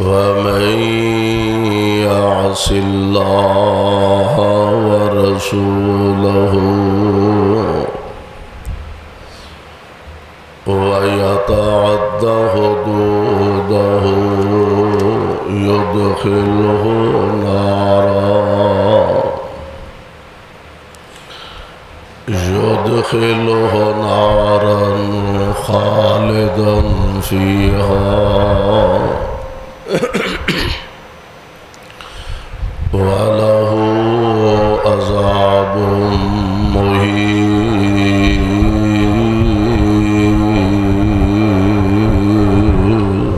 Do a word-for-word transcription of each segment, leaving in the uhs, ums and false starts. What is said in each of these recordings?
ومن يعص الله ورسوله ويتعد حدوده يدخله نارا يدخله نارا خالدا فيها وله عذاب مهين.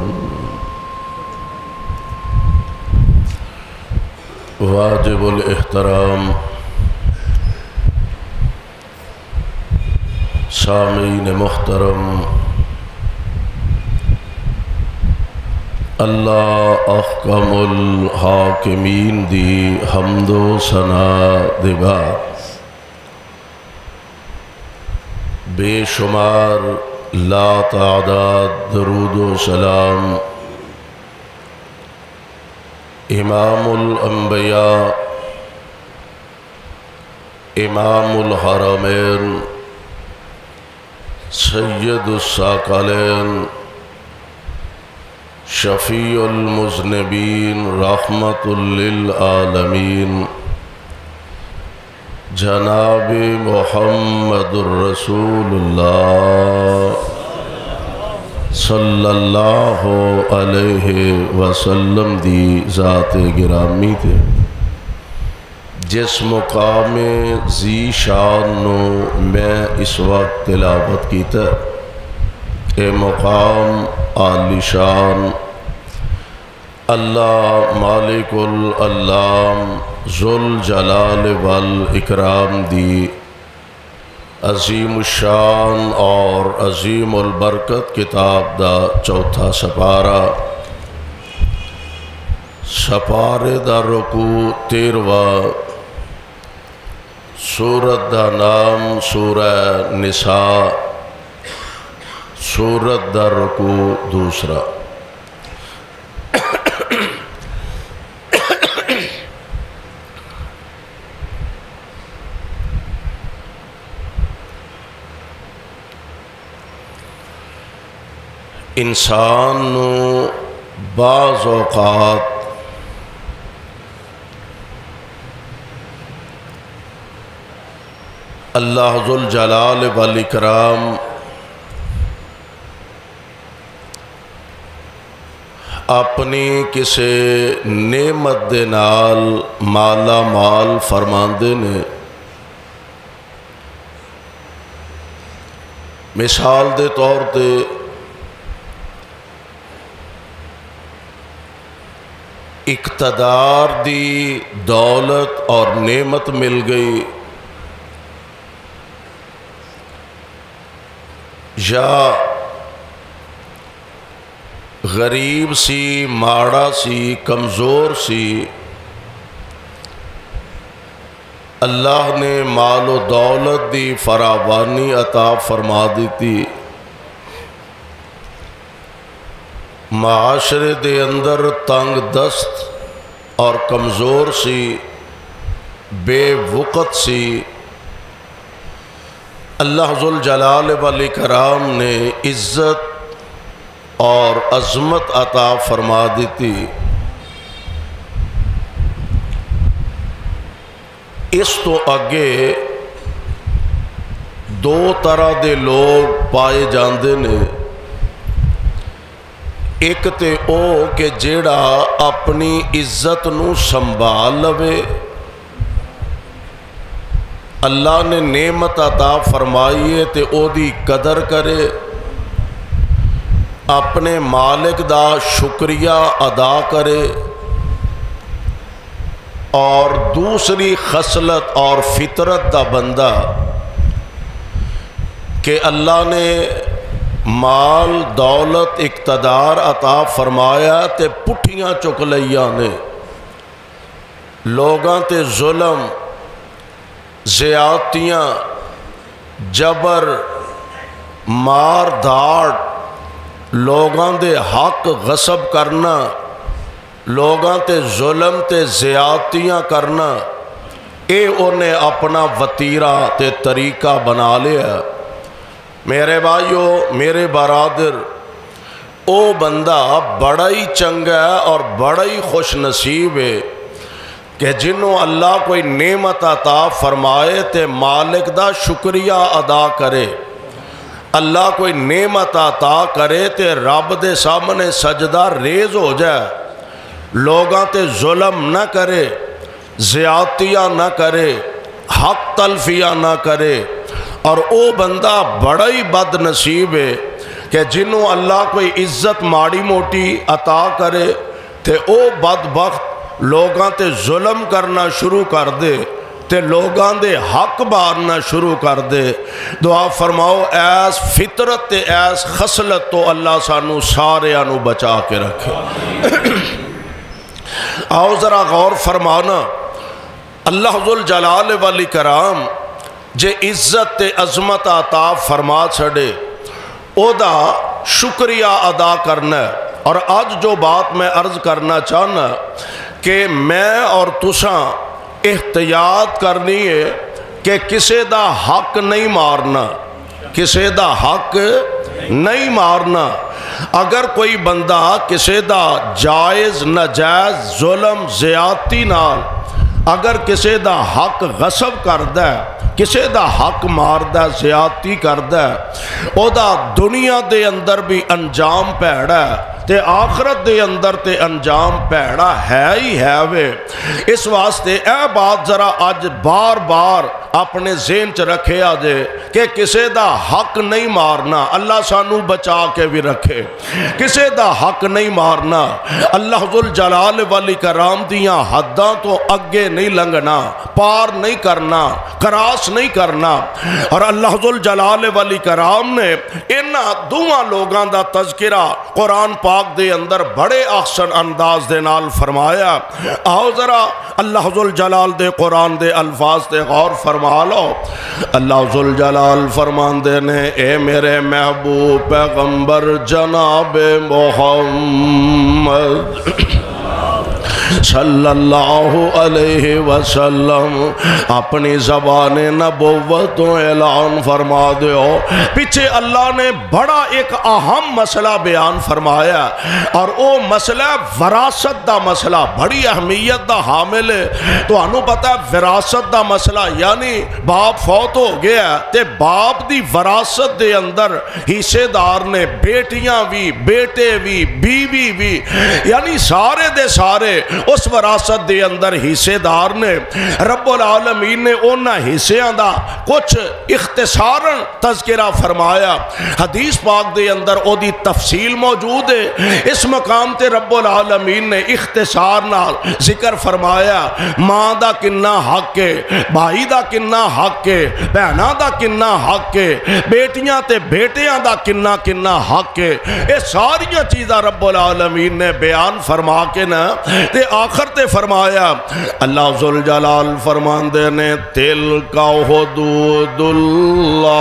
واجب الاحترام سامعین محترم، اللہ احکم الحاکمین دی حمد و ثنا دے بعد بے شمار لا تعداد درود و سلام امام الانبیاء امام الحرمین سید الثقلین شفیع المذنبین رحمت للعالمین جناب محمد الرسول اللہ صلی اللہ علیہ وسلم دی ذات گرامی تے جس مقام ذی شان نو میں اس وقت تلاوت کیتا اے مقام عالی شان اللہ مالک العلام ذوالجلال والاکرام دی عظیم الشان اور عظیم البرکت کتاب دا چوتھا سپارہ سپارے دا رکوع تیرواں سورت دا نام سورہ نساء سورت دا رکوع دوسرا انسان نو بعض اوقات اللہ ذوالجلال والاکرام اپنی کسے نعمت دے نال مالا مال فرماندے نے. مثال دے طور تے اقتدار دی دولت اور نعمت مل گئی یا غریب سی ماڑا سی کمزور سی اللہ نے مال و دولت دی فراوانی عطا فرما دیتی. معاشرے دے اندر تنگ دست اور کمزور سی بے وقت سی اللہ ذوالجلال والاکرام نے عزت اور عظمت عطا فرما دیتی. اس تو اگے دو طرح دے لوگ پائے جاندے نے. ایک تے او کہ جیڑا اپنی عزت نو سنبھال لوے، اللہ نے نعمت عطا فرمائیے تے او دی قدر کرے، اپنے مالک دا شکریہ ادا کرے. اور دوسری خصلت اور فطرت دا بندہ کہ اللہ نے مال دولت اقتدار عطا فرمایا تے پٹھیاں چک لیاں نے، لوگاں تے ظلم زیادتیاں جبر مار دھاڑ لوگاں دے حق غصب کرنا لوگاں تے ظلم تے زیادتیاں کرنا اے انہیں اپنا وتیرہ تے طریقہ بنا لیا۔ میرے بھائیو، میرے برادر، او بندہ بڑا ہی چنگا ہے اور بڑا ہی خوش نصیب ہے کہ جنہوں اللہ کوئی نعمت عطا فرمائے تے مالک دا شکریہ ادا کرے۔ اللہ کوئی نعمت عطا کرے تے رب دے سامنے سجدہ ریز ہو جائے، لوگاں تے ظلم نہ کرے، زیادتیاں نہ کرے، حق تلفیاں نہ کرے۔ اور او بندہ بڑا ہی بد نصیب ہے کہ جنہوں اللہ کوئی عزت ماڑی موٹی عطا کرے تے او بدبخت لوگاں تے ظلم کرنا شروع کر دے تے لوگاں دے حق بارنا شروع کر دے۔ دعا فرماؤ ایس فطرت تے ایس خصلت تو اللہ سانو سارے آنو بچا کے رکھے۔ آؤ ذرا غور فرمانا، اللہ ذوالجلال والاکرام جے عزت تے عظمت عطا فرما چھڑے او دا شکریہ ادا کرنا ہے۔ اور آج جو بات میں عرض کرنا چاہنا کہ میں اور تساں احتیاط کرنی ہے کہ کسے دا حق نہیں مارنا، کسے دا حق نہیں مارنا۔ اگر کوئی بندہ کسے دا جائز ناجائز ظلم زیادتی نال اگر کسے دا حق غصب کردہ ہے، کسے دا حق ماردہ زیادتی کردہ ہے، او دا دنیا دے اندر بھی انجام پیڑا ہے تے آخرت دے اندر تے انجام پیڑا ہے ہی ہے وے۔ اس واسطے اے بات ذرا آج بار بار اپنے ذہن چ رکھے آجے کہ کسے دا حق نہیں مارنا، اللہ سانو بچا کے بھی رکھے۔ کسے دا حق نہیں مارنا، اللہ ذوالجلال والاکرام دیاں حداں تو اگے نہیں لنگنا، پار نہیں کرنا، کراس نہیں کرنا۔ اور اللہ ذوالجلال والاکرام نے انہاں دوہاں لوگاں دا تذکرہ قرآن پاک دے اندر بڑے احسن انداز دے نال فرمایا۔ آؤ ذرا اللہ ذوالجلال دے قرآن دے الفاظ دے غور فرما لو۔ اللہ ذوالجلال فرماندے نے اے میرے محبوب پیغمبر جناب محمد صلی اللہ علیہ وسلم اپنی زبان نبوت و اعلان فرما دیو۔ پیچھے اللہ نے بڑا ایک اہم مسئلہ بیان فرمایا اور او مسئلہ وراثت دا مسئلہ بڑی اہمیت دا حامل ہے۔ تو انہوں پتہ ہے وراثت دا مسئلہ یعنی باپ فوت ہو گیا تے باپ دی وراثت دے اندر حصے دار نے بیٹیاں بھی، بیٹے بھی، بیوی بھی، یعنی سارے دے سارے اس وراثت دے اندر حصے دار نے۔ رب العالمین نے انہاں حصیاں دا کچھ اختصاراً تذکرہ فرمایا، حدیث پاک دے اندر او دی تفصیل موجود ہے۔ اس مقام تے رب العالمین نے اختصار نال ذکر فرمایا ماں دا کننا حق ہے، بھائی دا کننا حق ہے، بہناں دا کننا حق ہے، بیٹیاں تے بیٹیاں دا کننا کننا حق ہے۔ اے ساریاں چیزاں رب العالمین نے بیان فرما کے نا تے آخر تے فرمایا اللہ ذوالجلال فرماندے نے تلک حدود اللہ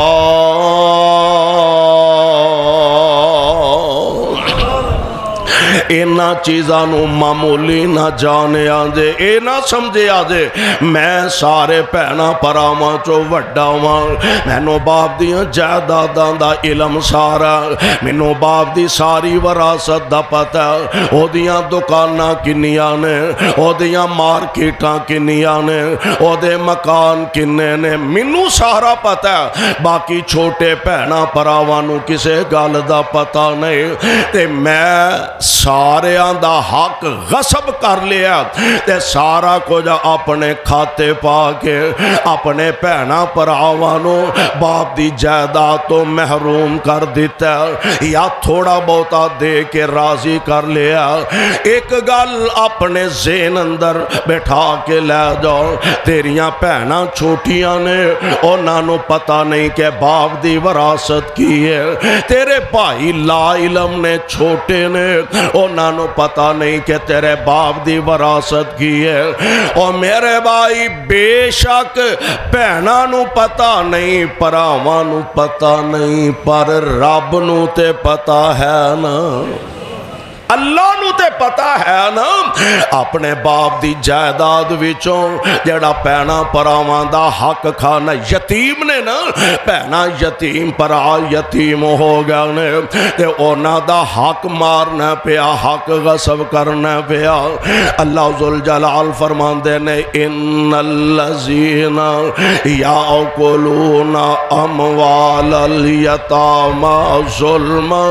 اینا چیزاں نو معمولی نہ جانے آجے، اینا سمجھے آجے میں سارے پہنا پراواں چو وڈا واں، مینو باپ دیاں جائیداداں دا علم سارا، مینو باپ دی ساری وراثت دا پتہ، او دیاں دکاناں کنیاں نے، او دیاں مارکیٹاں کنیاں نے، او دے مکان کنے نے، مینو سارا پتہ، باقی چھوٹے پہنا پراواں نو کسے گل دا پتہ نہیں۔ تے میں سارے دا حق غصب کر لیا تے سارا کچھ اپنے کھاتے پا کے اپنے پہنا پراوانوں باپ دی جائیداد تو محروم کر دیتا یا تھوڑا بہتا دے کے راضی کر لیا۔ ایک گل اپنے ذہن اندر بٹھا کے لے جاؤ، تیریاں پہنا چھوٹیاں نے انہاں نو پتہ نہیں کہ باپ دی وراثت کی ہے، تیرے بھائی لا علم نے چھوٹے نے انہاں نو پتہ نہیں کہ تیرے باپ دی وراثت کی ہے۔ اور میرے بھائی بے شک پہنا نو پتہ نہیں، پراواں نو پتہ نہیں، پر رب نو تے پتہ ہے نا۔ اللہ نو تے پتا ہے نا اپنے باپ دی جائیداد وچوں جڑا پینا پراواں دا حق کھانا یتیم نے نا پینا یتیم پرا یتیم ہو گیا نے تے اونا دا حق مارنا پیا حق غصب کرنا پیا اللہ ذوالجلال فرماندے نے ان الذین یاکلون اموال الیتامی ظلما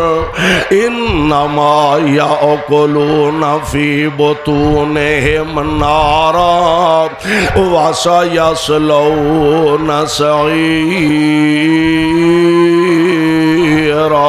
انما یاکلون فی بطونہم نارا وسیصلون سعیرا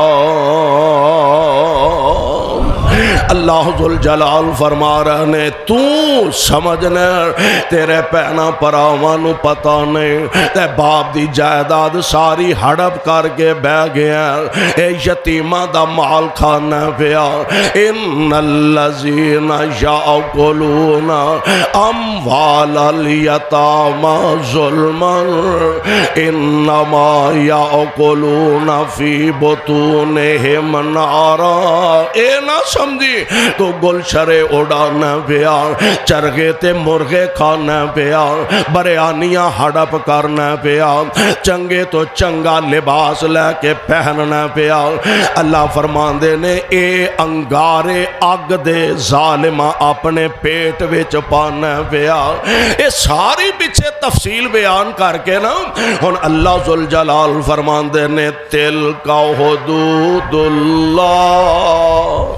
اللہ ذوالجلال فرما رہے نے تو سمجھنے تیرے پینا پراوانو پتا نہیں تے باپ دی جائیداد ساری ہڑپ کر کے بہ گیا اے یتیمہ دا مال کھانا پیا ان الذین یاکلون اموال الیتامی ظلما انما یاکلون فی بطونہم نارا اے نہ سمجھی تو گلشرے اڑانا پیا چرگے تے مرغے کھانا پیا بریانیاں ہڑپ کرنا پیا چنگے تو چنگا لباس لے کے پہننا پیا اللہ فرماندے نے اے انگارے اگ دے ظالمہ اپنے پیٹ وچ پانا پیا اے ساری پیچھے تفصیل بیان کر کے نا ہن اللہ ذوالجلال فرماندے نے تلک حدود اللہ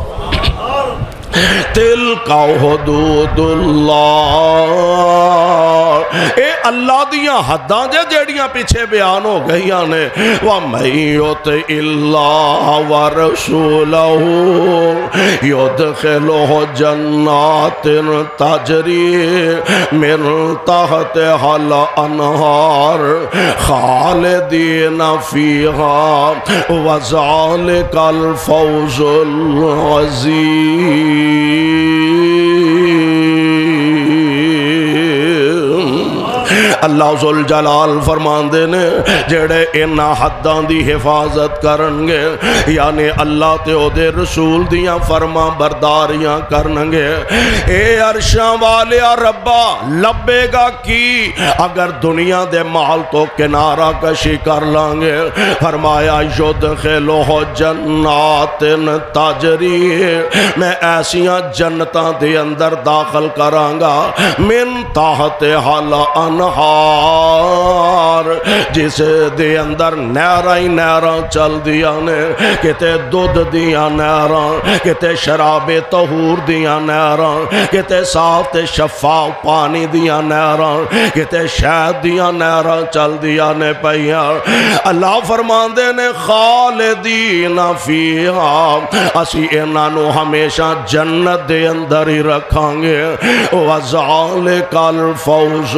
تلک حدود اللہ اے اللہ دیاں حداں جے جیڑیاں پیچھے بیان ہو گئیاں نے وَمَن يُطِعِ اللَّهَ وَرَسُولَهُ يُدْخِلْهُ جَنَّاتٍ تَجْرِي مِن تَحْتِهَا الْأَنْهَارُ خَالِدِينَ فِيهَا وَذَلِكَ الْفَوْزُ الْعَظِيمُ اللہ ذوالجلال فرماندے نے جڑے انہا حداں دی حفاظت کرنگے یعنی اللہ تے او دے رسول دیاں فرما برداریاں کرنگے اے عرشاں والیا ربا لبے گا کی اگر دنیا دے مال تو کنارہ کشی کر لانگے فرمایا یدخلہ جنات تجری میں ایسیاں جنتاں دے اندر داخل کرانگا من تحت حال انہار جس دے اندر نیرائیں نیران چل دیا نے کتے دودھ دیا نیران کتے شراب طہور دیا نیران کتے صاف تے شفاف پانی دیا نیران کتے شہد دیا نیران چل دیا نے پہیا اللہ فرمان دے نے خالدین فیہا اسی انہوں ہمیشہ جنت دے اندر ہی رکھاں گے وَذَلِكَ الْفَوْزُ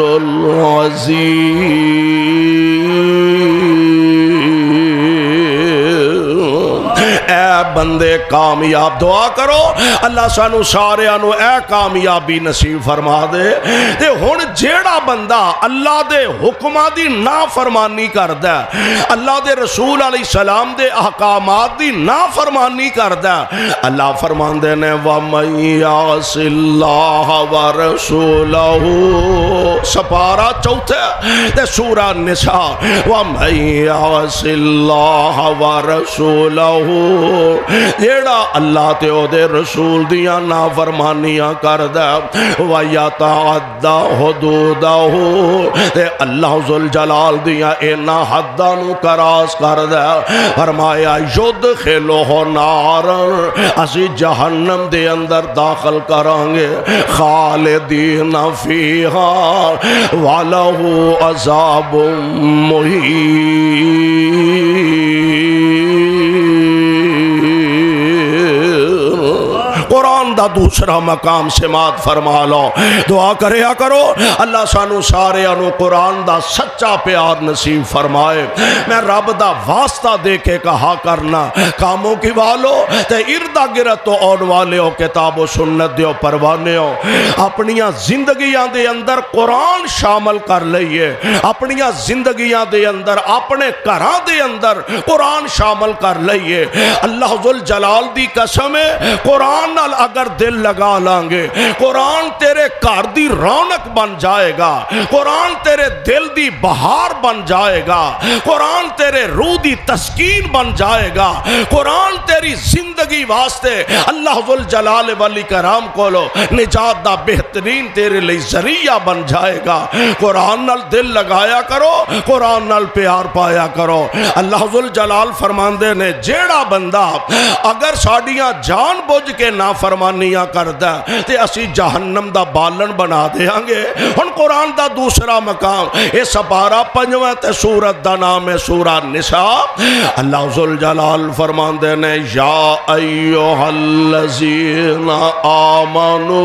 اے بندے کامیاب دعا کرو اللہ سانو سارے آنو اے کامیابی نصیب فرما دے تے ہون جیڑا بندہ اللہ دے حکمہ دی نافرمانی کر دے اللہ دے رسول علیہ السلام دے احکامات دی نافرمانی کر دے اللہ فرمان دے نے وَمَن يَعْصِ اللَّهَ وَرَسُولَهُ سپارہ چوتھے تے سورہ نساء وَمَن يَعْصِ اللَّهَ وَرَسُولَهُ جیڑا اللہ تے او دے رسول دیاں نافرمانیاں کر دے وَيَتَعَدَّ حُدُودَهُ تے اللہ ذوالجلال دیاں اینا حداں نو کراس کر دے فرمایا یدخلہ نارا اسی جہنم دے اندر داخل کرانگے خالدین فیہا وَلَهُ عَذَابٌ مُحِيطٌ قرآن دا دوسرا مقام سماعت فرما لو. دعا کریا کرو اللہ سانو سارے انو قرآن دا سچا پیار نصیب فرمائے. میں رب دا واسطہ دے کے کہا کرنا کاموں کی والو تے اردہ گرد تو آن والے ہو کتاب و سنت دیو پروانے ہو اپنیاں زندگیاں دے اندر قرآن شامل کر لئیے. اپنیاں زندگیاں دے اندر اپنے گھراں دے اندر قرآن شامل کر لئیے. اللہ ذوالجلال دی قسم ہے قرآن نال اگر دل لگا لانگے قرآن تیرے گھر دی رونق بن جائے گا. قرآن تیرے دل دی بہار بن جائے گا. قرآن تیرے روح دی تسکین بن جائے گا. قرآن تیری زندگی واسطے اللہ ذوالجلال والاکرام کولو نجات دا بہترین تیرے لئے ذریعہ بن جائے گا. قرآن نال دل لگایا کرو قرآن نال پیار پایا کرو. اللہ ذوالجلال فرماندے نے جیڑا بندہ اگر ساڑیاں جان بوجھ کے نافرمانیاں کردہ تے اسی جہنم دا بالن بنا دیا گے. ان قرآن دا دوسرا مقام اے سپارہ پنجویں تے سورت دا نام ہے سورہ نساء. اللہ ذوالجلال فرماندے نے یا ایوہ الذین آمنو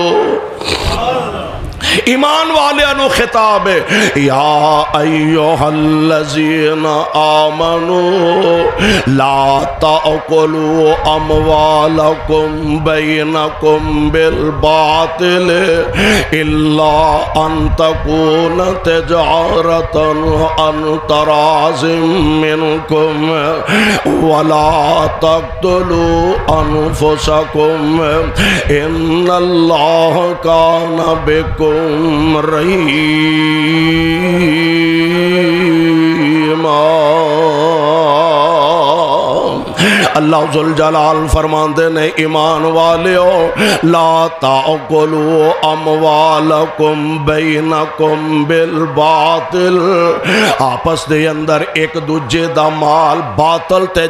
ایمان والے انو خطاب ہے یا ایوہ الذین آمنوا لا تأکلوا اموالکم بینکم بالباطل الا ان تکون تجارتا عن تراض منکم ولا تقتلوا انفسکم ان اللہ کان بکم رحیما. اللہ ذوالجلال فرماندے نے ایمان والیو لا تأکلوا اموالکم بینکم بالباطل آپس دے اندر ایک دوجے دا مال باطل تے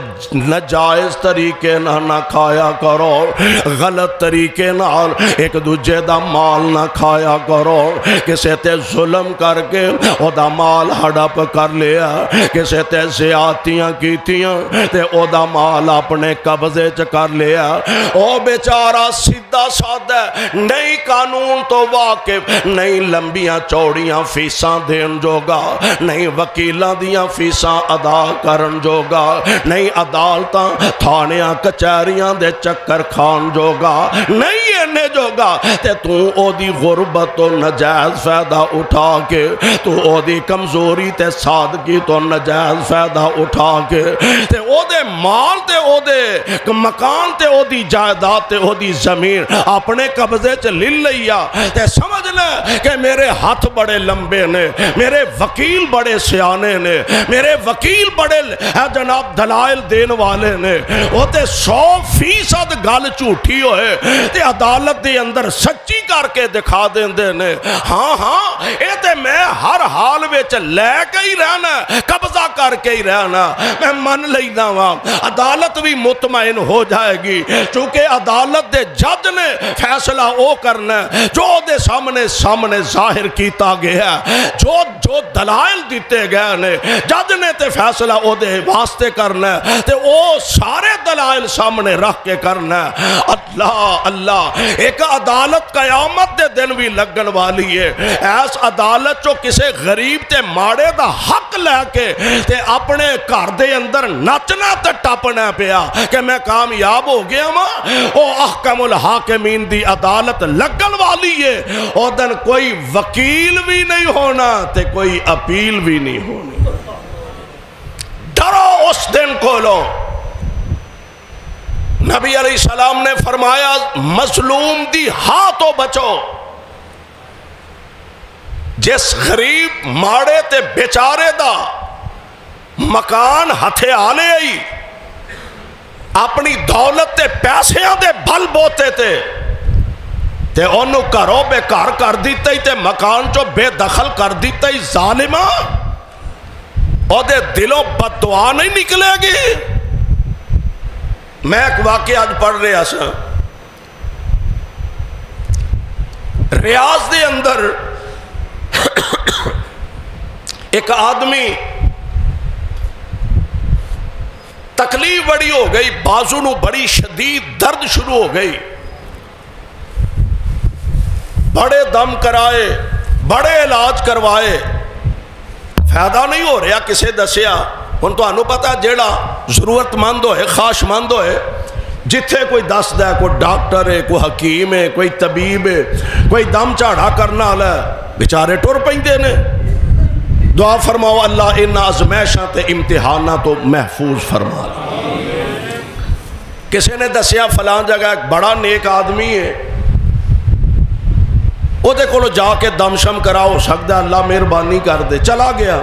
نجائز طریقے نہ نہ کھایا کرو. غلط طریقے نال ایک دوجے دا مال نہ کھایا کرو. کسے تے ظلم کر کے او دا مال ہڑپ کر لیا کسے تے زیادتیاں کیتیاں تے او دا مال اپنے قبضے چ کر لیا. او بیچارہ سیدھا سادہ نہیں قانون تو واقف نہیں لمبیاں چوڑیاں فیساں دین جوگا نہیں وکیلاں دیاں فیساں ادا کرن جوگا نہیں عدالتاں تھانیاں کچہریاں دے چکر کھان جوگا نہیں اینے جوگا تے تو او دی غربت تو نجائز فائدہ اٹھا کے تو او دی کمزوری تے سادگی تو نجائز فائدہ اٹھا کے تے او دے مال تے او دے مکان تے او دی جائیداد تے او دی زمین اپنے قبضے چ لے لیا تے سمجھ لے کہ میرے ہاتھ بڑے لمبے نے میرے وکیل بڑے سیانے نے میرے وکیل بڑے جناب دلائل دین والے نے او تے سو فیصد گل جھوٹی ہوئے تے عدالت دے اندر سچی کر کے دکھا دین دے نے. ہاں ہاں اے تے میں ہر حال وچ لے کے ہی رہنا قبضہ کر کے ہی رہنا میں من لینا وا. عدالت بھی مطمئن ہو جائے گی چونکہ عدالت دے جج نے فیصلہ او کرنا جو دے سامنے سامنے ظاہر کیتا گیا جو جو دلائل دیتے گئے نے جج نے تے فیصلہ او دے واسطے کرنا تے او سارے دلائل سامنے رکھ کے کرنا. اللہ اللہ ایک عدالت قیامت دے دن بھی لگن والی ہے. ایس عدالت جو کسے غریب تے ماڑے دا حق لے کے تے اپنے گھر دے اندر نچنا تے ٹاپنا پیا کہ میں کامیاب ہو گیا ماں او احکم الحاکمین دی عدالت لگن والی ہے. او دن کوئی وکیل بھی نہیں ہونا تے کوئی اپیل بھی نہیں ہونی. ڈرو اس دن کو لو. نبی علیہ السلام نے فرمایا مظلوم دی ہاتھوں بچو. جس غریب ماڑے تے بیچارے دا مکان ہتھے آلے آئی اپنی دولت تے پیسیاں دے بھل بوتے تے تے انہوں کرو بے کار کر دیتا ہی تے مکان چو بے دخل کر دیتا ہی ظالمہ اور دے دلوں بد دعا نہیں نکلے گی. میں ایک واقعہ آج پڑھ رہا سا ریاض دے اندر ایک آدمی تکلیف بڑی ہو گئی بازو نو بڑی شدید درد شروع ہو گئی بڑے دم کرائے بڑے علاج کروائے فائدہ نہیں ہو رہا کسے دسیا ہن تانوں پتہ جیڑا ضرورت مند ہوئے خواہش مند ہوئے جتھے کوئی دس دے کوئی ڈاکٹر ہے کوئی حکیم ہے کوئی طبیب ہے کوئی دم چاڑا کرنا والا ہے بیچارے ٹر پیندے نے دعا فرماؤ اللہ ان آزمائشاں تے امتحاناں تو محفوظ فرما کسی نے دسیا فلاں جگہ ایک بڑا نیک آدمی ہے وہ دے کولو جا کے دم شم کرا ہو سکتا اللہ مہربانی کر دے چلا گیا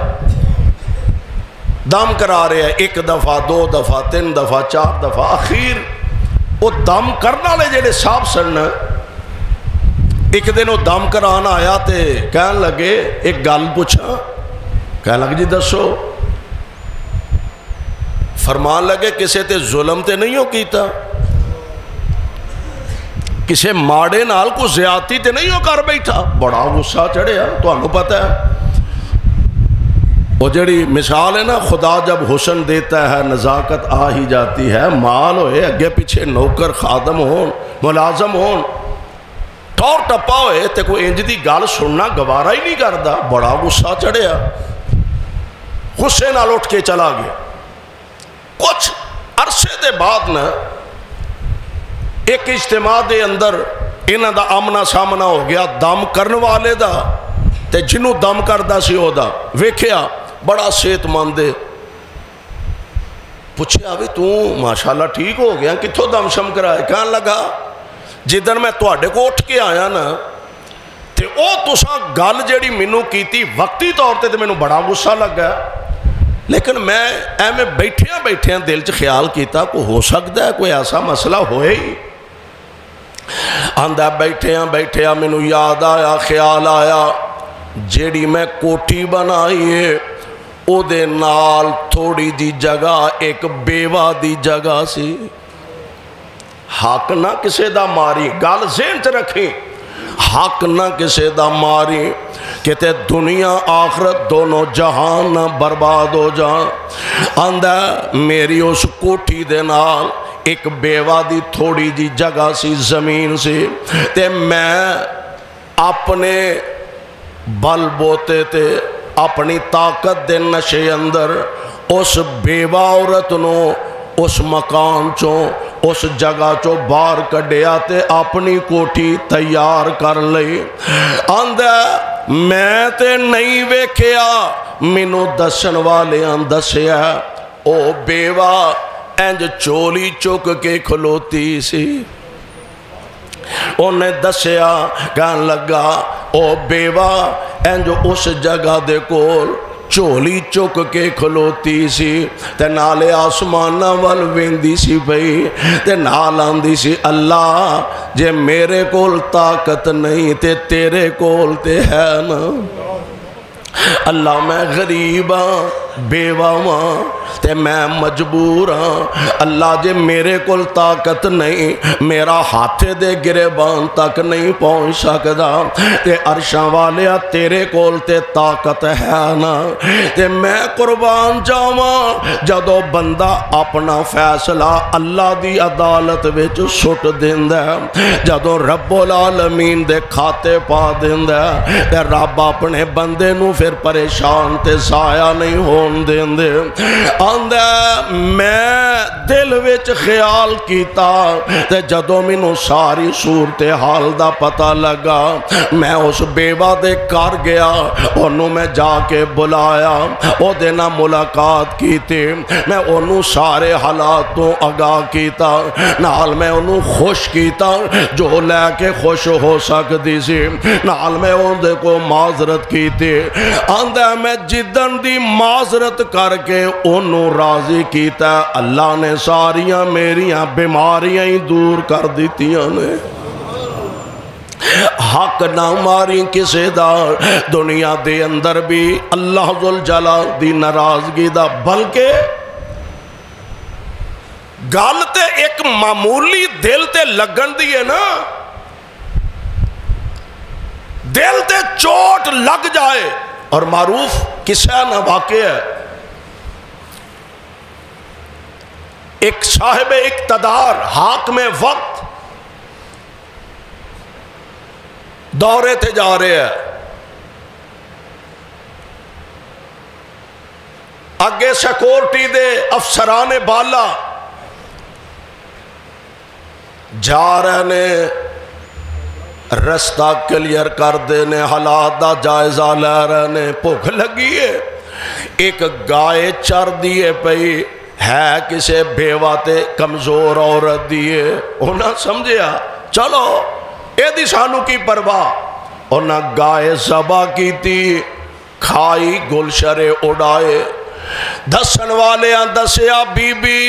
دم کرا رہے ہیں ایک دفعہ دو دفعہ تین دفعہ چار دفعہ اخیر وہ دم کرنا لے جیڑے صاحب سن ایک دن وہ دم کرانا آیا تے کہن لگے ایک گل پوچھا کہن لگ جی دسو فرمان لگے کسے تے ظلم تے نہیں ہو کیتا کسے ماڑے نال کو زیادتی تے نہیں ہو کر بیٹھا بڑا غصہ چڑھیا تو انہوں پتہ ہے وہ جڑی مثال ہے نا خدا جب حسن دیتا ہے نزاکت آ ہی جاتی ہے مال ہوئے اگے پیچھے نوکر خادم ہون ملازم ہون ٹور ٹپا ہوئے تے کوئی انج دی گل سننا گوارا ہی نہیں کردا بڑا غصہ چڑھیا غصے نال اٹھ کے چلا گیا کچھ عرصے دے بعد نا ایک اجتماع دے اندر انہاں دا آمنا سامنا ہو گیا دم کرن والے دا تے جنوں دم کردا سی او دا ویکھیا بڑا صحت مند ہے پوچھیا بھی تو ماشاءاللہ ٹھیک ہو گیا کتھوں دم شم کرائے کہن لگا جدن میں تواڈے کو اٹھ کے آیا نا تے او تساں گل جیڑی مینوں کیتی وقتی طور تے تے مینوں بڑا غصہ لگ گیا لیکن میں اے میں بیٹھیاں بیٹھیاں دل چ خیال کیتا کوئی ہو سکتا ہے کوئی ایسا مسئلہ ہوئے ہی آندہ بیٹھیاں بیٹھیاں مینوں یاد آیا خیال آیا جیڑی میں کوٹھی بنائی ہے او دے نال تھوڑی دی جگہ ایک بیوہ دی جگہ سی حق نہ کسے دا ماری گل ذہن چ رکھی حق نہ کسے دا ماری کہ تے دنیا آخرت دونوں جہان نہ برباد ہو جان آندہ میری اس کوٹھی دے نال ایک بیوہ دی تھوڑی دی جگہ سی زمین سی تے میں اپنے بل بوتے تے اپنی طاقت دے نشے اندر اس بیوہ عورت نو اس مکان چوں اس جگہ چو باہر کڈیا تے اپنی کوٹھی تیار کر لئی آندہ میں تے نہیں ویکھیا مینوں دسن والے آن دسیا او بیوہ انج چولی چک کے کھلوتی سی انہیں دسیا کہن لگا او بیوہ انج اس جگہ دے کول چولی چک کے کھلوتی سی تے نالے آسمانہ وال ویندی سی بھئی تے نال آندی سی اللہ جے میرے کول طاقت نہیں تے تیرے کول تے ہے نا اللہ میں غریب ہاں بیوہ ہاں تے میں مجبور ہاں اللہ جے میرے کول طاقت نہیں میرا ہاتھ دے گریبان تک نہیں پہنچ سکدا تے عرشاں والیا تیرے کول تے طاقت ہے نا تے میں قربان جاواں جدو بندہ اپنا فیصلہ اللہ دی عدالت وچ سٹ دیندا ہے جدو رب العالمین دے کھاتے پا دیندا ہے تے رب اپنے بندے نو پھر پریشان تے ضائع نہیں ہون دیندے آندہ میں دل وچ خیال کیتا تے جدو مینوں ساری صورتحال دا پتہ لگا میں اس بیوہ دے کر گیا انہوں میں جا کے بلایا او دینا ملاقات کیتے میں انہوں سارے حالاتوں آگاہ کیتا نال میں انہوں خوش کیتا جو لے کے خوش ہو سکتی سی نال میں ان دے کو معذرت کیتے آندہ میں جدن دی معذرت کر کے انہوں راضی کیتا اللہ نے ساریاں میریاں بیماریاں ہی دور کر دیتیاں نے حق نہ ماری کسے دا دنیا دے اندر بھی اللہ ذوالجلال دی ناراضگی دا بلکہ گل تے ایک معمولی دل تے لگن دی ہے نا دل تے چوٹ لگ جائے اور معروف قصہ نہ واقع ہے ایک صاحب اقتدار حاکم وقت دورے تے جا رہے ہیں، اگے سیکورٹی دے افسران بالا جا رہے نے، رستہ کلیئر کر دینے، حالات دا جائزہ لے رہے نے، بھوک لگی ہے، ایک گائے چر دیے پئی ہے کسے بیوہ تے کمزور عورت دیے، انہاں سمجھیا چلو اے دی سانو کی پرواہ، انہاں گائے ذبح کی تھی، کھائی گلشرے اڑائے، دسن والے آن دسیا بی بی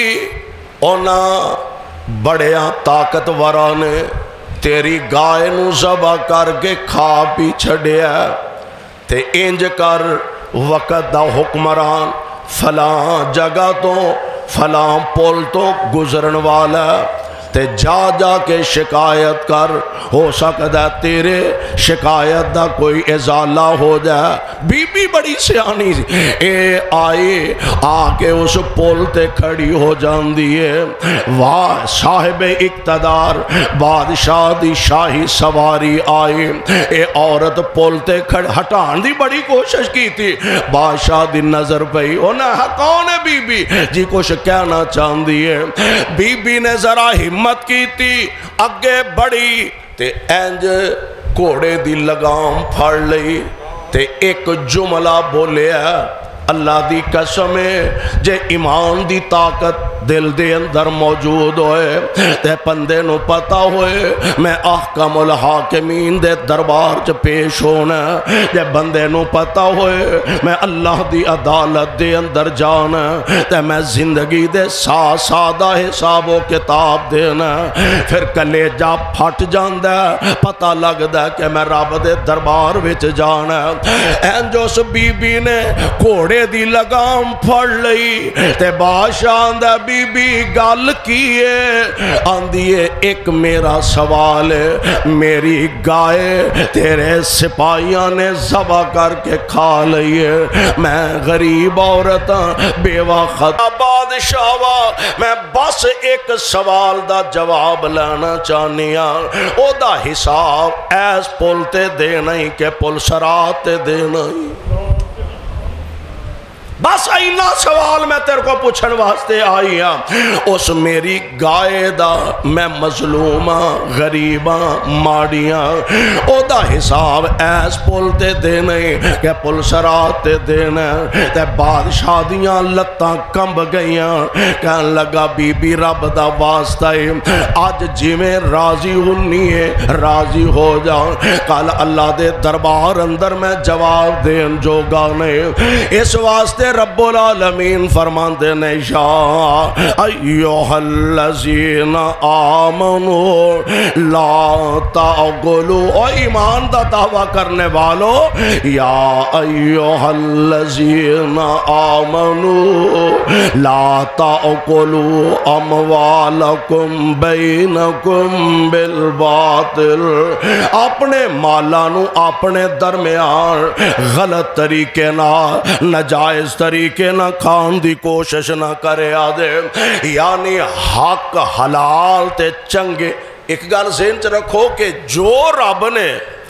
انہاں بڑیاں طاقت ورانے تیری گائے نو ذبح کر کے کھا پی چھڑیا، تے انج کر وقت دا حکمران فلاں جگہ تو فلاں پول تو گزرن والا، تے جا جا کے شکایت کر، ہو سکتا ہے تیرے شکایت دا کوئی ازالہ ہو جائے۔ بی بی بڑی سیانی سی، اے آئے آکے اس پول تے کھڑی ہو جان دیئے، واہ صاحب اقتدار بادشاہ دی شاہی سواری آئی، اے عورت پول تے کھڑ ہٹان دی بڑی کوشش کی تھی، بادشاہ دی نظر پئی، انہاں کون ہے بی بی جی کچھ کہنا چاہن دیئے، بی بی نے ذرا ہمت مت کی تھی اگے بڑی تے اینج کوڑے دی لگام پھڑ لئی تے ایک جملہ بولے ہے، اللہ دی قسم ہے جے ایمان دی طاقت دل دے اندر موجود ہوئے تے پندے نو پتا ہوئے میں احکم الحاکمین دے دربار چ پیش ہونا، جے بندے نو پتا ہوئے میں اللہ دی عدالت دے اندر جانا تے میں زندگی دے سا سادہ حساب و کتاب دینا، پھر کلیجہ پھٹ جاندہ پتا لگ دا کہ میں رب دے دربار وچ جانا۔ این جو اس بی بی نے کوڑے دی لگام پھڑ لئی تے بادشاہ آندہ بی بی گال کیے، آندھیے ایک میرا سوال ہے، میری گائے تیرے سپاہیاں نے ذبح کر کے کھا لئیے، میں غریب عورتاں بیوہ خطا بادشاہوہ، میں بس ایک سوال دا جواب لینا چاہنیا، او دا حساب ایس پلتے دینا ہی کہ پل سراتے دینا ہی، بس اینا سوال میں تیرے کو پوچھن واسطے آئی ہاں، اس میری گائے دا میں مظلوماں غریباں ماڑیاں، او دا حساب ایس پلتے دینے کہ پل سراتے دینے، تے بادشاہ دیاں لتاں کمب گئیاں، کہن لگا بی بی رب دا واسطہ ہے، آج جی میں راضی ہونی ہے راضی ہو جاؤں، کل اللہ دے دربار اندر میں جواب دین جو گانے، اس واسطے رب العالمین فرمان دینے یا ایوہ الذین آمنوا لا تعقلوا، او ایمان دا دعویٰ کرنے والو، یا ایوہ الذین آمنوا لا تعقلوا اموالکم بینکم بالباطل، اپنے مالانو اپنے درمیان غلط طریقے نہ نجائز طریقے نہ کھان دی کوشش نہ کرے آدھے، یعنی حق حلال تے چنگے۔ ایک گل ذہن چ رکھو کہ جو رب نے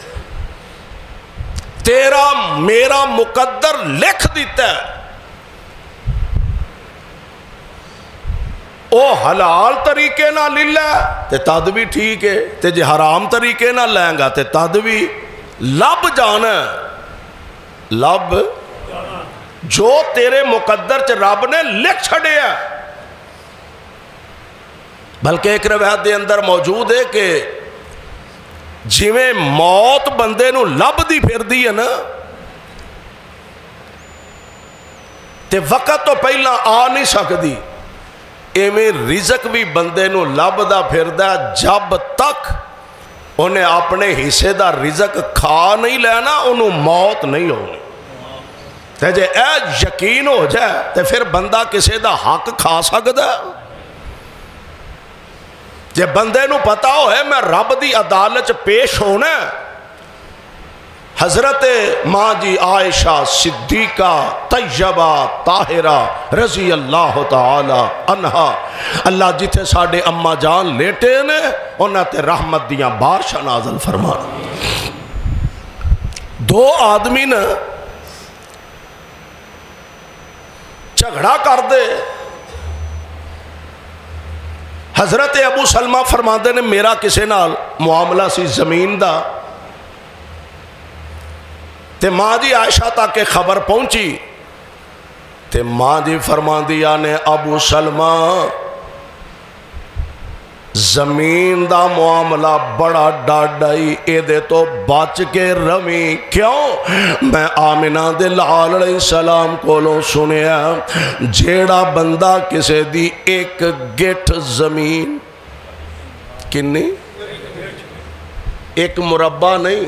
تیرا میرا مقدر لکھ دیتا ہے او حلال طریقے نہ للہ تے تد بھی ٹھیک ہے، تے جی حرام طریقے نہ لیں گا تے تد بھی لب جانا، لب جو تیرے مقدر چ رب نے لکھ چھڑے ہے۔ بلکہ ایک روایت دے اندر موجود ہے کہ جویں موت بندے نو لب دی پھر دی ہے نا، تے وقت تو پہلا آ نہیں سکتی، ایویں رزق بھی بندے نو لب دا پھر دا، جب تک انہیں اپنے حصے دا رزق کھا نہیں لینا انہوں موت نہیں ہونی۔ تے جے اے یقین ہو جائے تے پھر بندہ کسے دا حق کھا سکتا ہے؟ جے بندے نو پتا ہوئے میں رب دی عدالت پیش ہونا ہے، حضرت ماں جی عائشہ صدیقہ طیبہ طاہرہ رضی اللہ تعالی عنہا، اللہ جتھے ساڑھے اماں جان لیٹے نے انہاں تے رحمت دیاں بارشاں نازل فرمانا۔ دو آدمی نا جھگڑا کر دے. حضرت ابو سلمہ فرماندے نے میرا کسے نال معاملہ سی زمین دا تے ماں جی عائشہ تک کے خبر پہنچی تے ماں جی فرماندیا نے ابو سلمہ زمین دا معاملہ بڑا ڈاڈائی اے دے تو بچ کے روی. کیوں؟ میں آمنہ دے لال علیہ السلام کولوں سنیا جیڑا بندہ کسے دی ایک گٹھ زمین کنی ایک مربع نہیں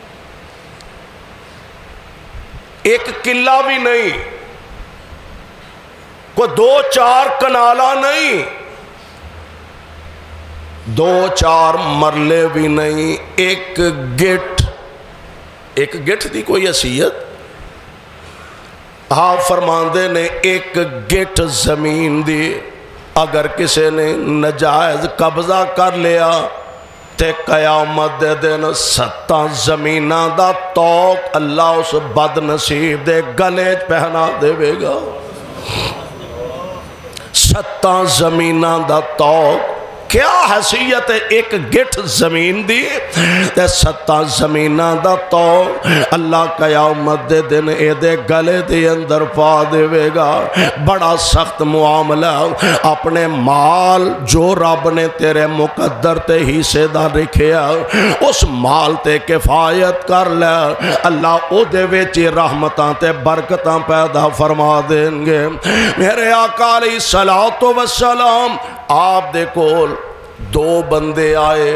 ایک قلعہ بھی نہیں کوئی دو چار کنالہ نہیں دو چار مرلے بھی نہیں ایک گٹھ ایک گٹھ دی کوئی حیثیت. آپ فرماندے نے ایک گٹھ زمین دی اگر کسی نے نجائز قبضہ کر لیا تے قیامت دے دن ستاں زمینہ دا توق اللہ اس بد نصیب دے گلے پہنا دے بے گا. ستاں زمینہ دا توق کیا حیثیت ہے ایک گٹھ زمین دی تے ستاں زمینہ دا تو اللہ قیامت دے دن اے دے گلے دے اندر پا دے گا. بڑا سخت معاملہ. اپنے مال جو رب نے تیرے مقدر تے حصے دا رکھیا اس مال تے کفایت کر لے اللہ او دے ویچی رحمتاں تے برکتاں پیدا فرما دیں گے. میرے آقا علیہ السلام آپ دے کول دو بندے آئے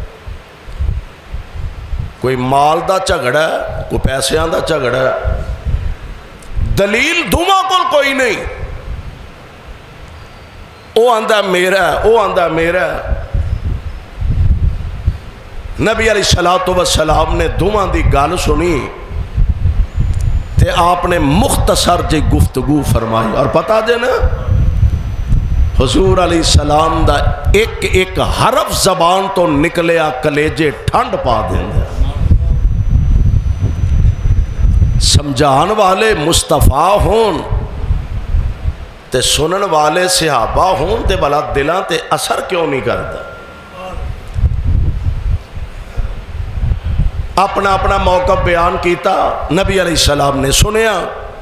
کوئی مال دا جھگڑا ہے کوئی پیسیاں دا جھگڑا ہے دلیل دوواں کول کوئی نہیں. او آندہ میرا ہے او آندہ میرا ہے. نبی علیہ السلام نے دوواں دی گل سنی تے آپ نے مختصر جی گفتگو فرمائی اور پتا دے نا حضور علیہ السلام دا ایک ایک حرف زبان تو نکلیا کلیجے ٹھنڈ پا دیں گے. سمجھان والے مصطفیٰ ہون تے سنن والے صحابہ ہون تے بلا دلان تے اثر کیوں نہیں کرتا. اپنا اپنا موقف بیان کیتا نبی علیہ السلام نے سنیا.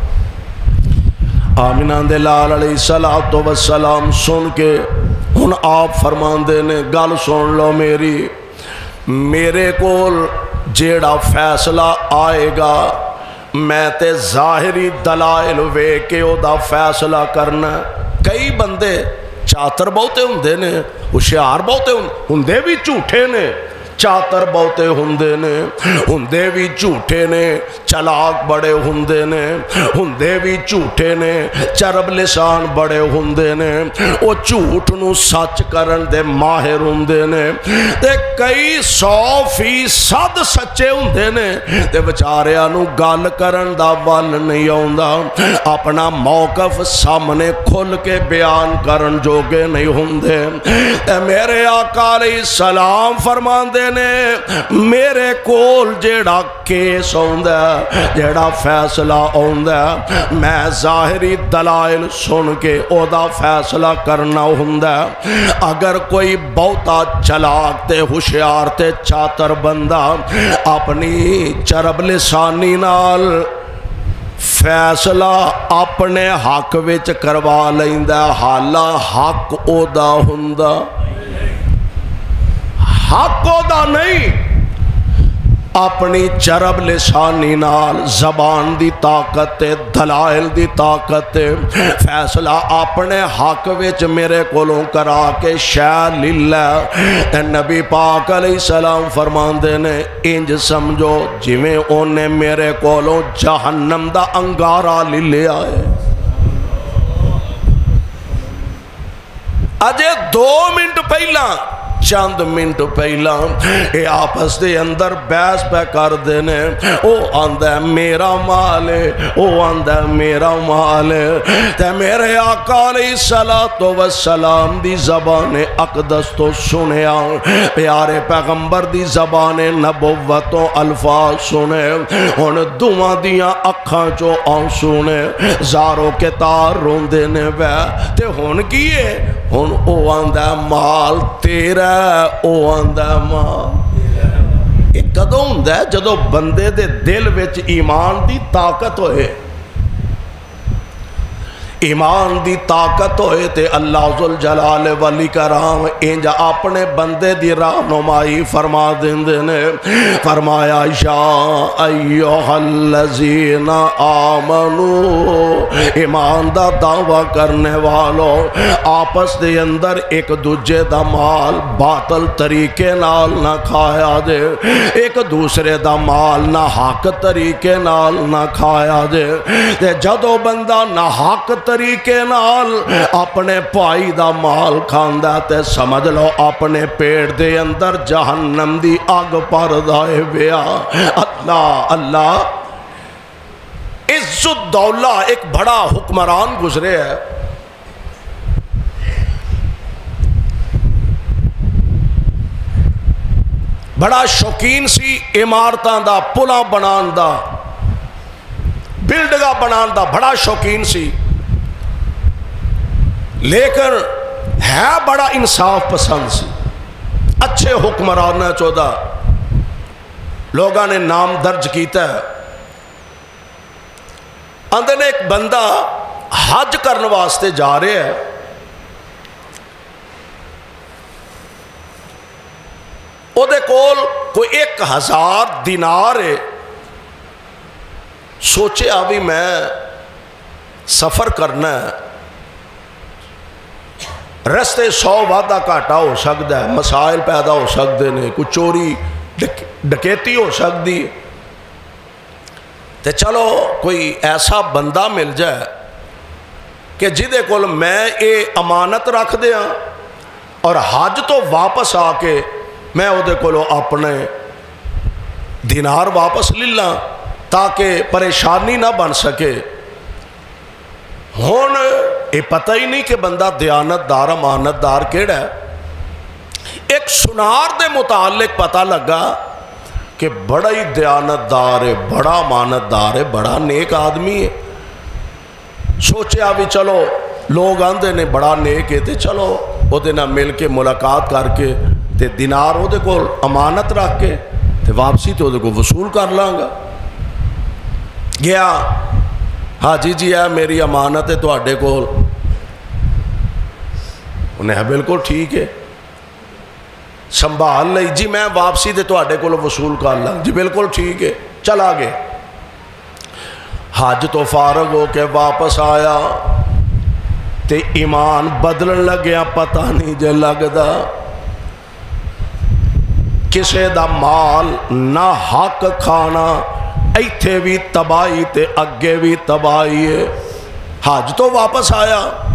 آمنہ دے لال علیہ السلام سن کے ہن آپ فرماندے نے گل سن لو میری میرے کول جیڑا فیصلہ آئے گا میں تے ظاہری دلائل وے کے او دا فیصلہ کرنا. کئی بندے چاتر بہتے ہوندے نے ہوشیار بہتے ہوندے بھی جھوٹے نے چاتر بہتے ہوندے نے ہوندے بھی جھوٹے نے چلاک بڑے ہوندے نے ہوندے بھی جھوٹے نے چرب لسان بڑے ہوندے نے او جھوٹ نو سچ کرن دے ماہر ہوندے نے تے کئی سو فیصد سچے ہوندے نے تے بیچاریاں نو گل کرن دا ول نہیں آوندا اپنا موقف سامنے کھل کے بیان کرن جوگے نہیں ہوندے. تے میرے آقا علیہ السلام فرماندے نے میرے کول جیڑا کیس آندا جیڑا فیصلہ آندا میں ظاہری دلائل سن کے او دا فیصلہ کرنا ہوندا. اگر کوئی بہتا چلاک تے ہوشیار تے چاتر بندہ اپنی چرب لسانی نال فیصلہ اپنے حق وچ کروا لیندا حالا حق او دا ہوندا حق او دا نہیں اپنی چرب لسانی نال زبان دی طاقت دلائل دی طاقت فیصلہ اپنے حق وچ میرے کولوں کرا کے شاہ للہ. نبی پاک علیہ السلام فرماندے نے انج سمجھو جویں اونے میرے کولوں جہنم دا انگارہ للیا ہے. اجے دو منٹ پہلا چند منٹ پہلا اے آپس دے اندر بحث پہ کر دینے او آندہ میرا مال ہے او آندہ میرا مال ہے تے میرے آقا علیہ السلام دی زبان اقدس تو سنیا پیارے پیغمبر دی زبان نبوت و الفاظ سنے ان دعا دیاں اکھاں چو آنسو نے زاروں کے تار روندے نے بے تے ہون کیے ہون او آندہ مال تیرا او آندہ مال ایک کدوں ہوندہ ہے جدو بندے دے دل وچ ایمان دی طاقت ہوئے ایمان دی طاقت ہوئے تے اللہ ذوالجلال والاکرام انجا اپنے بندے دی رہنمائی فرما دیندے نے فرمایا یا ایوہ الذین آمنو ایمان دا دعویٰ کرنے والوں آپس دے اندر ایک دوجے دا مال باطل طریقے نال نہ کھایا دے ایک دوسرے دا مال نہ حق طریقے نال نہ کھایا دے تے جدو بندہ نہ حق طریقے نال اپنے پائی دا مال کھاندہ تے سمجھ لو اپنے پیڑ دے اندر جہنم دی آگ پر دائے بیا اللہ اللہ عزت دولہ ایک بڑا حکمران گزرے ہے بڑا شوقین سی عمارتاں دا پلا بنان دا بلڈگا بنان دا بڑا شوقین سی لیکن ہے بڑا انصاف پسند سی اچھے حکمران چودہ لوگاں نے نام درج کیتا ہے اندر نے ایک بندہ حج کرنے واسطے جا رہے ہے او دے کول کوئی ایک ہزار دینار ہے سوچے ابھی میں سفر کرنا ہے رستے سو وعدہ کاٹا ہو سکتا ہے مسائل پیدا ہو سکتے ہیں کوئی چوری ڈکیتی ہو سکتی تے چلو کوئی ایسا بندہ مل جائے کہ جدے کول میں اے امانت رکھ دیا اور حج تو واپس آ کے میں او دے کولو اپنے دینار واپس لے لاں تاکہ پریشانی نہ بن سکے ہون یہ پتہ ہی نہیں کہ بندہ دیانت دار امانت دار کیڑا ہے ایک سنار دے متعلق پتہ لگا کہ بڑا ہی دیانت دار ہے بڑا امانت دار ہے بڑا نیک آدمی ہے سوچے ابھی چلو لوگ آندے نے بڑا نیک ہے تے چلو وہ دے نہ مل کے ملاقات کر کے تے دینار وہ دے کو امانت رکھ کے تے واپسی تے وہ دے کو وصول کر لانگا گیا ہاں جی جی ہے میری امانت ہے تو اڈے کو انہیں ہے بالکل ٹھیک ہے سنبھال لئی جی میں واپسی دے تو اڈے کو وصول کر لیں جی بالکل ٹھیک ہے چلا گئے حج تو فارغ ہو کے واپس آیا تے ایمان بدلن لگیا پتہ نہیں جے لگدا کسے دا مال نہ حق کھانا ایتھے بھی تباہی تے اگے بھی تباہی ہے حج تو واپس آیا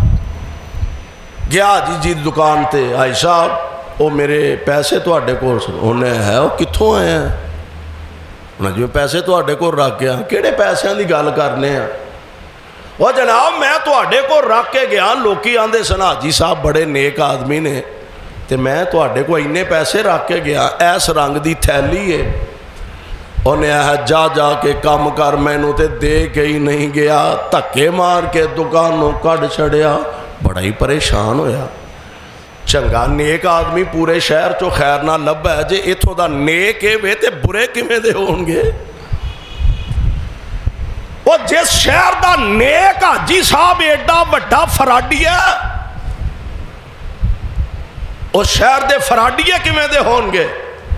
گیا جی جی دکان تے آئی صاحب وہ میرے پیسے تو اڈے کو انہیں ہے وہ کتھوں آئے ہیں انہیں جو پیسے تو اڈے کو رکھ گیا کیڑے پیسے دی گال کرنے ہیں وہ جناب میں تو اڈے کو رکھ کے گیا لوکی آندے سنا جی صاحب بڑے نیک آدمی نے تے میں تو اڈے کو انہیں پیسے رکھ کے گیا ایس رنگ دی تھیلی ہے انہیں ہے جا جا کے کام کر میں نو تے دے کے ہی نہیں گیا تکے مار کے دکانوں کڑ چھڑیا بڑا ہی پریشان ہویا چنگا نیک آدمی پورے شہر چو خیر نہ لب ہے جے اتھو دا نیک ہے وے تے برے کمیں دے ہونگے وہ جس شہر دا نیک حاجی صاحب ایڈا بڑا فراڈی ہے اس شہر دے فراڈیے کمیں دے ہونگے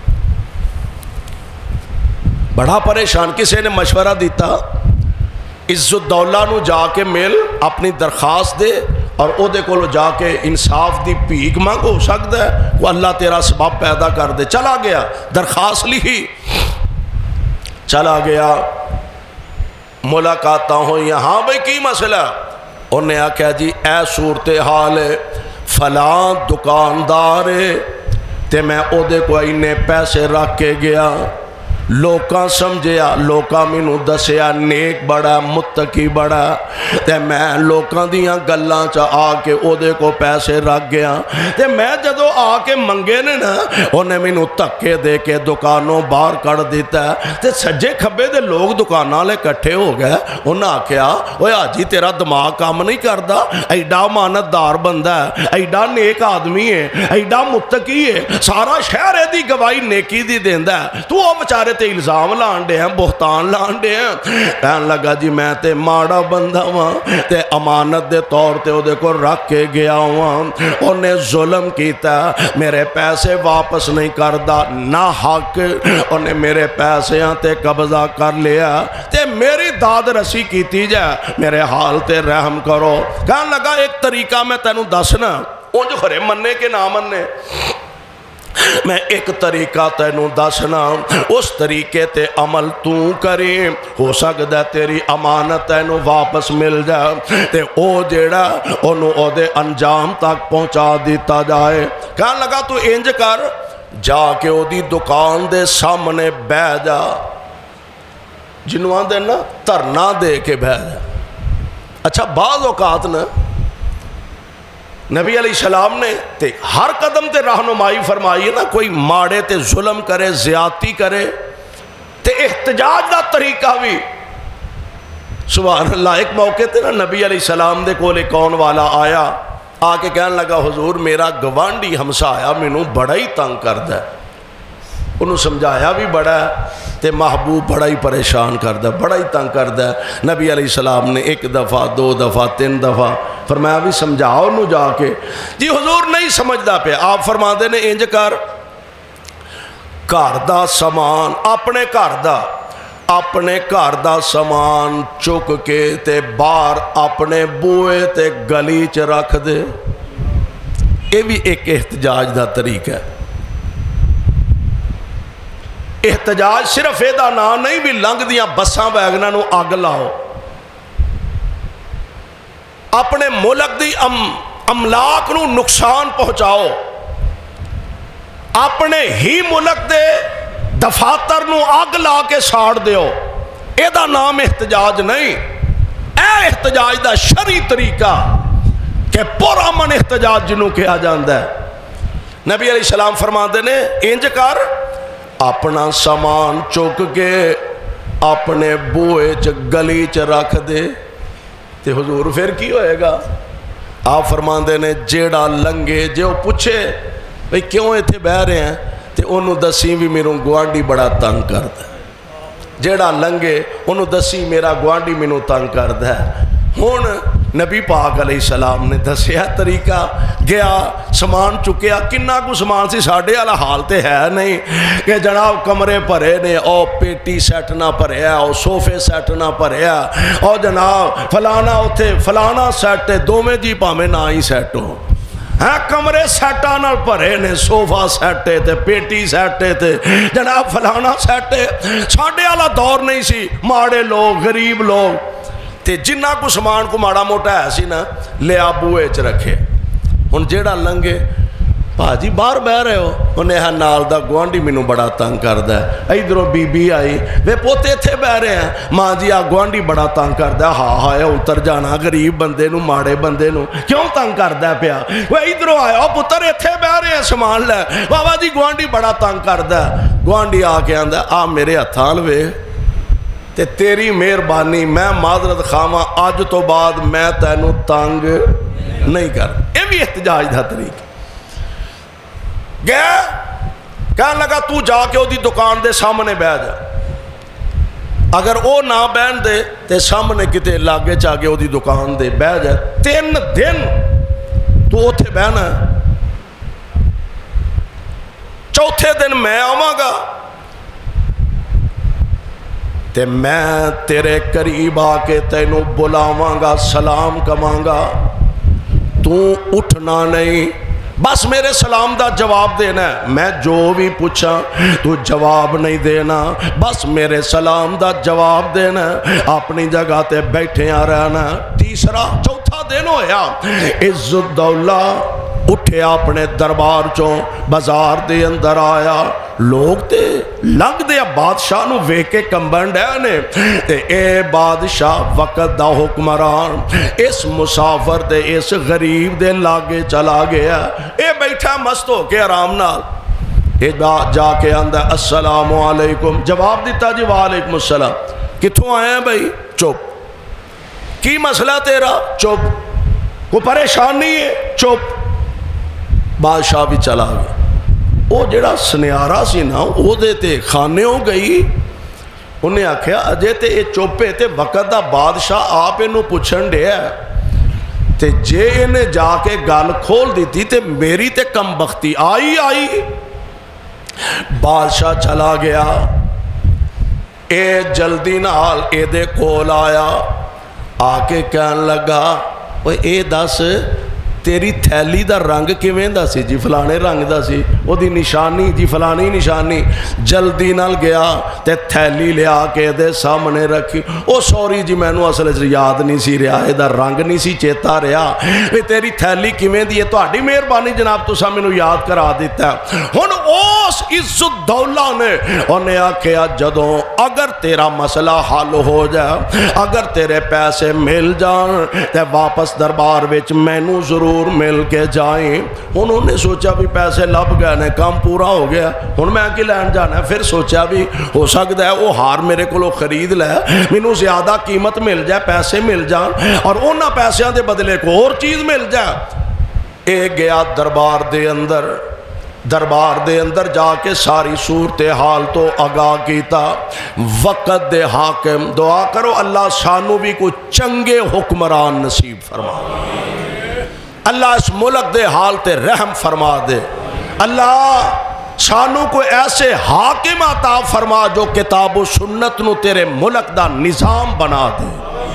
بڑا پریشان کسی نے مشورہ دیتا عزت دولہ نو جا کے مل اپنی درخواست دے اور او دے کو جا کے انصاف دی پیک مانگ ہو سکتا ہے وہ اللہ تیرا سبب پیدا کر دے چلا گیا درخواست لی چلا گیا ملاقاتاں ہوں یہاں بھئی کی مسئلہ انہیں آکھا جی اے صورتحال ہے فلاں دکاندار ہے ते मैं ओदे को इन्ने पैसे रख के गया, लोकां समझिया, लोकां मैनू दसिया नेक बड़ा मुत्तकी बड़ा, ते मैं लोकां दियां गल्लां च आके ओदे को पैसे रख गया। ते मैं जदों आके मंगे ने ना, उन्हें मैनू धक्के दे के दुकानों बाहर कढ़ दिता। ते सज्जे खब्बे दे लोग दुकान वाले इकट्ठे हो गए। उन्हें आख्या, ओए हाजी तेरा दिमाग काम नहीं करता, एडा मानतदार बंदा है, एडा नेक आदमी है, एडा मुत्तकी है, सारा शहर दी गवाही नेकी दी देंदा है, तू वो बेचारे ते इल्जाम लान दे हैं, बोहतान लान दे हैं। कहन लगा जी मैं ते माड़ा बंदा वां, ते अमानत दे तौर ते ओदे को रख के गया वां, उन्हें जुल्म कीता, मेरे पैसे वापस नहीं करदा, ना हक उन्हें मेरे पैसियां ते कब्जा कर लिया, ते मेरी दाद रसी कीती जाए, मेरे हाल ते रहम करो। कहन लगा एक तरीका मैं तैनू दसना, उंज खरे मन्ने के ना मन्ने, मैं एक तरीका तैनू दसना, उस तरीके ते अमल तू करी, हो सकता तेरी अमानत तैनू वापस मिल जाए, ते ओ जेड़ा ओनू ओदे अंजाम तक पहुँचा दिता जाए। कहन लगा तू इंज कर, जाके ओदी दुकान दे सामने बह जा, जिन्हों आंदे ना धरना दे के बह जा। अच्छा बाज़ औकात न नबी अलैहिस्सलाम ने ते हर कदम ते रहनुमाई फरमाई है ना, कोई माड़े ते जुल्म करे, ज़्यादती करे, ते इहतजाज दा तरीका भी सुभान अल्लाह। एक मौके ते ना नबी अलैहिस्सलाम दे कोल एक कौन वाला आया, आके कहन लगा हुजूर मेरा गवांढी हमसाया मैनू बड़ा ही तंग करदा है, उन्होंने समझाया भी बड़ा है, ते महबूब बड़ा ही परेशान करदा, बड़ा ही तंग करदा है। नबी अलैहिस्सलाम ने एक दफ़ा, दो दफ़ा, तीन दफ़ा फरमाया भी समझाओ उन्होंने जाके, जी हुजूर नहीं समझदा पे। आप फरमाते ने इंज कर, घर दा समान, अपने घर दा अपने घर दा समान चुक के ते बाहर अपने बूहे ते गली च रख दे। ये भी एक एहतजाज दा तरीका है। एहतजाज सिर्फ एदा ना नहीं भी लंघदियां बसां वैगनां नूं अग लाओ, अपने मुल्क दी अम अमलाक नूं नुकसान पहुंचाओ, अपने ही मुल्क दे दफातर नूं अग ला के साड़ दिओ, एदा नाम एहतजाज नहीं। ए एहतजाज दा शरी तरीका कि पुरअमन एहतजाज जिन्हों कहा जाता है। नबी अलैहिस्सलाम फरमाते ने इंज कर, अपना समान चुक के अपने बूहे च गली च रख दे, ते हुजूर फिर की होएगा? आप फरमाते ने जेड़ा लंघे, जो पूछे भाई क्यों इत्थे बह रहे हैं, तो उन्होंने दसी भी मेरू गुआढ़ी बड़ा तंग करता है। जेड़ा लंघे उन्होंने दसी मेरा गुआढ़ी मैनू तंग करता है। हुण नबी पाक अलैहिस्सलाम ने दसिया तरीका, गया समान चुकया, किन्ना कु समान सी, साढ़े वाला हाल तो है नहीं कि जनाब कमरे भरे ने, ओ पेटी सैट ना भरिया, ओ सोफे सैट ना भरिया, ओ जनाब फलाना उत्थे फलाना सैट, दोवें जी भावें ना ही सैट हो, है कमरे सैटा नाल भरे ने, सोफा सैट ते पेटी सैट ते जनाब फलाना सैट। साढ़े वाला दौर नहीं सी, माड़े लोग गरीब लोग, ते जिन्ना को समान को माड़ा मोटा है सी ना, लिया बूहे च रखे। हुण जेड़ा लंघे, भाजी बाहर बह रहे हो, उन्हें है नाल दा गुआढ़ी मैनू बड़ा तंग करदा है। इधरों बीबी आई, वे पोते इत्थे बह रहे हैं, माँ जी आ गुआढ़ी बड़ा तंग करदा, हा हाया उतर जाना, गरीब बंदे नू माड़े बंदे नू क्यों तंग करदा पिया। वे इधरों आया, पुत्र इत्थे बह रहे हैं समान लै, बाबा जी गुआढ़ी बड़ा तंग करदा। गुआढ़ी आके आंदा, आ मेरे हत्थां अल वे, ते तेरी मेहरबानी, मैं माजरत खावा, अज तो बाद मैं तैनू तंग नहीं कर। यह भी एहतजाज का तरीका। गया कहन लगा तू जाके ओदी दुकान दे सामने बह जा, अगर वो ना बहन दे ते सामने किते लागे जाके ओदी दुकान दे बह जा। तीन दिन तू उत्थे बहना, चौथे दिन मैं आवांगा ते मैं तेरे करीब आके तेनू बुलावांगा, सलाम कवांगा, तू उठना नहीं, बस मेरे सलाम का जवाब देना है। मैं जो भी पूछा तू जवाब नहीं देना, बस मेरे सलाम का जवाब देना, अपनी जगह ते बैठे रहना। तीसरा चौथा दिन होया, इज्जत दौला اٹھیا اپنے دربار چوں بازار دے اندر آیا لوگ تے لنگ دے بادشاہ نو ویکھ کے کمبن ڈے نے تے اے بادشاہ وقت دا حکمران اس مسافر دے اس غریب دے لاگے چلا گیا اے بیٹھا مست ہو کے آرام نال اے جا کے آندا السلام علیکم جواب دیتا جی وعلیکم السلام کتھوں آئے ہیں بھائی چپ کی مسئلہ تیرا چپ کو پریشانی ہے چپ بادشاہ بھی چلا گیا وہ جڑا سنیارا سی نا وہ دے تے خانے ہو گئی انہیں آکھیا اجے تے یہ چوپے تے وقت دا بادشاہ آپ انہوں پوچھن دے ہے تے جے انہیں جا کے گال کھول دیتی تے میری تے کم بختی آئی آئی بادشاہ چلا گیا اے جلدی نال اے دے کول آیا آکے کہن لگا وہ اے دس تیری تھیلی دا رنگ کیویں دا سی جی فلانے رنگ دا سی وہ دی نشانی جی فلانی نشانی جلدی نال گیا تے تھیلی لیا کے دے سامنے رکھی او سوری جی میں نو اصل یاد نہیں سی رہا اے دا رنگ نہیں سی چیتا رہا اے تیری تھیلی کیویں دی ہے تہاڈی مہربانی جناب تساں مینوں یاد کرا دیتا ہن اس عزت دولہ نے انہیں آکھیا جدوں اگر تیرا مسئلہ حل ہو جائے اگر تیرے پیسے مل جان تے واپس دربار وچ مینوں ضرور مل کے جائیں انہوں نے سوچا بھی پیسے لب گئے نے کام پورا ہو گیا ہن میں کی لین جانا ہے پھر سوچا بھی ہو سکتا ہے وہ ہار میرے کو خرید لے مینوں زیادہ قیمت مل جائے پیسے مل جان اور انہاں پیسیاں دے بدلے کو اور چیز مل جائے اے گیا دربار دے اندر دربار دے اندر جا کے ساری صورتحال تو آگاہ کیتا وقت دے حاکم دعا کرو اللہ سانو بھی کوئی چنگے حکمران نصیب فرما اللہ اس ملک دے حال تے رحم فرما دے اللہ سانو کو ایسے حاکم عطا فرما جو کتاب و سنت نو تیرے ملک دا نظام بنا دے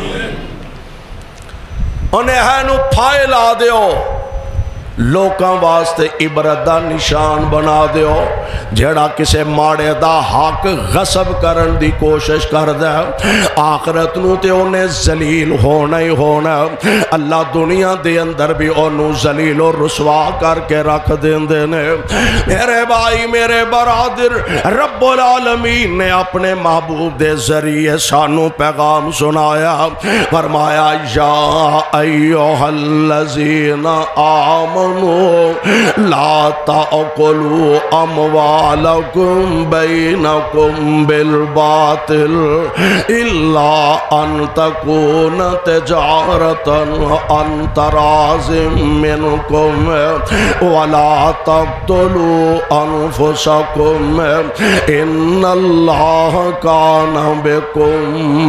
انہیں ہے نو پھائل آ دیو لوکاں واسطے عبرت دا نشان بنا دیو جڑا کسے ماڑے دا حق غصب کرن دی کوشش کر دے آخرت نو تے انہیں ذلیل ہونا ہی ہونا اللہ دنیا دے اندر بھی انہوں ذلیل و رسوا کر کے رکھ دین دینے میرے بھائی میرے برادر رب العالمین نے اپنے محبوب دے ذریعے سانو پیغام سنایا فرمایا یا ایوہ الذین آمنوا لا تأکلوا اموالکم بینکم بالباطل الا ان تکون تجارتا عن تراض منکم ولا تقتلوا انفسکم ان اللہ کان بکم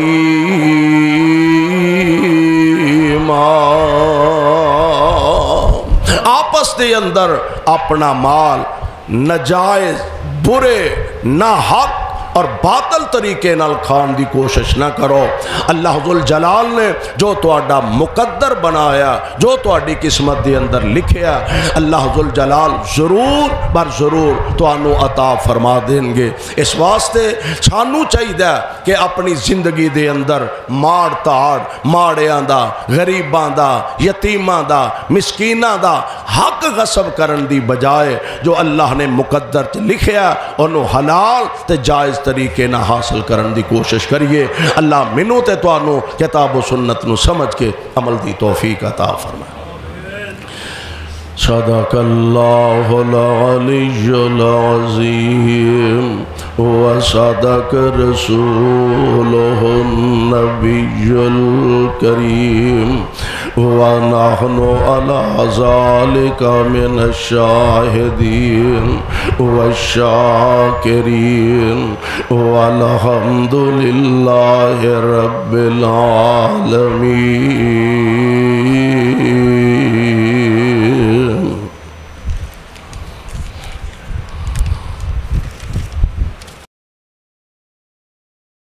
رحیما آپس دے اندر اپنا مال نجائز برے ناحق اور باطل طریقے نال کھان دی کوشش نہ کرو اللہ ذوالجلال نے جو تواڈا مقدر بنایا جو تواڈی قسمت دے اندر لکھیا اللہ ذوالجلال ضرور بر ضرور تانوں عطا فرما دیں گے اس واسطے سانوں چاہیے کہ اپنی زندگی دے اندر ماڑ تاڑ ماڑیاں دا غریباں دا یتیماں دا مسکیناں دا حق غصب کرن دی بجائے جو اللہ نے مقدر تے لکھیا انہوں حلال تے جائز طریقے نہ حاصل کرن دی کوشش کریے اللہ منو تے توانو کتاب و سنت نو سمجھ کے عمل دی توفیق عطا فرمائے صدق اللہ العلی العظیم وصدق رسولہ النبی الکریم ونحن على ذلك من الشاهدين والشاكرين والحمد لله رب العالمين.